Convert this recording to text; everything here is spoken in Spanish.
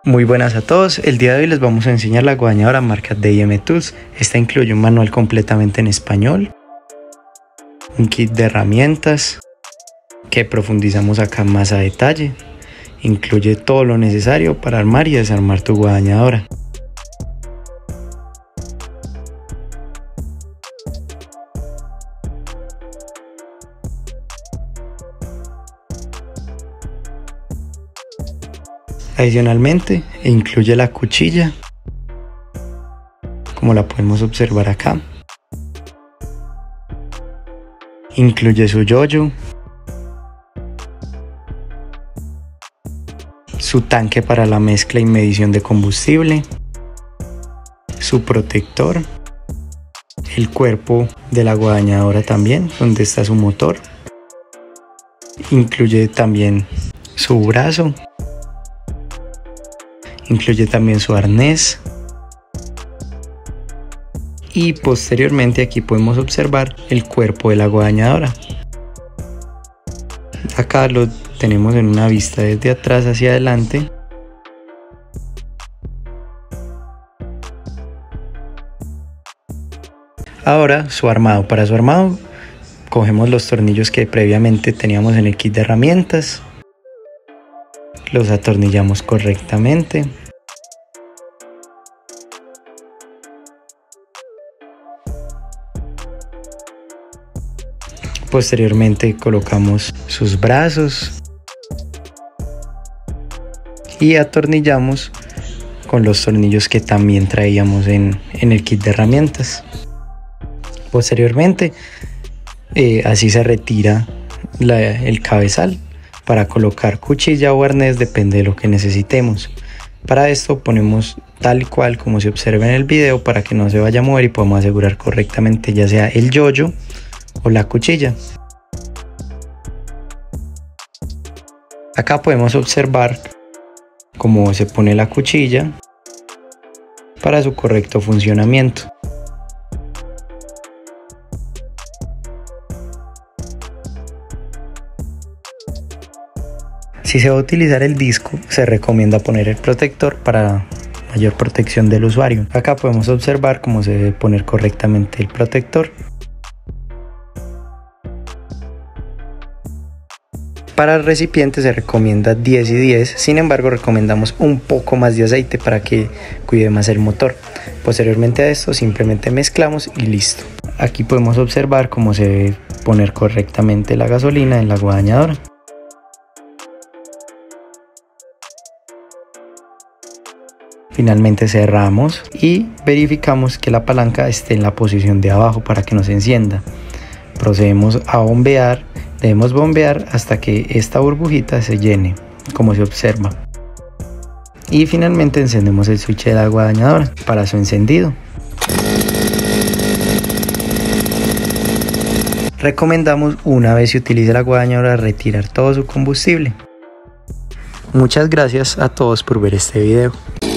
Muy buenas a todos, el día de hoy les vamos a enseñar la guadañadora marca D&M Tools. Esta incluye un manual completamente en español, un kit de herramientas que profundizamos acá más a detalle, incluye todo lo necesario para armar y desarmar tu guadañadora. Adicionalmente, incluye la cuchilla, como la podemos observar acá. Incluye su yoyo, su tanque para la mezcla y medición de combustible, su protector, el cuerpo de la guadañadora también, donde está su motor. Incluye también su brazo. Incluye también su arnés y posteriormente aquí podemos observar el cuerpo de la guadañadora. Acá lo tenemos en una vista desde atrás hacia adelante. Ahora su armado. Para su armado cogemos los tornillos que previamente teníamos en el kit de herramientas. Los atornillamos correctamente. Posteriormente colocamos sus brazos y atornillamos con los tornillos que también traíamos en el kit de herramientas. Posteriormente así se retira el cabezal. Para colocar cuchilla o arnés depende de lo que necesitemos. Para esto ponemos tal cual como se observa en el video para que no se vaya a mover y podamos asegurar correctamente ya sea el yoyo o la cuchilla. Acá podemos observar cómo se pone la cuchilla para su correcto funcionamiento. Si se va a utilizar el disco, se recomienda poner el protector para mayor protección del usuario. Acá podemos observar cómo se debe poner correctamente el protector. Para el recipiente se recomienda 10 y 10, sin embargo recomendamos un poco más de aceite para que cuide más el motor. Posteriormente a esto simplemente mezclamos y listo. Aquí podemos observar cómo se debe poner correctamente la gasolina en la guadañadora. Finalmente cerramos y verificamos que la palanca esté en la posición de abajo para que no se encienda. Procedemos a bombear, debemos bombear hasta que esta burbujita se llene, como se observa. Y finalmente encendemos el switch de la guadañadora para su encendido. Recomendamos una vez se utilice la guadañadora retirar todo su combustible. Muchas gracias a todos por ver este video.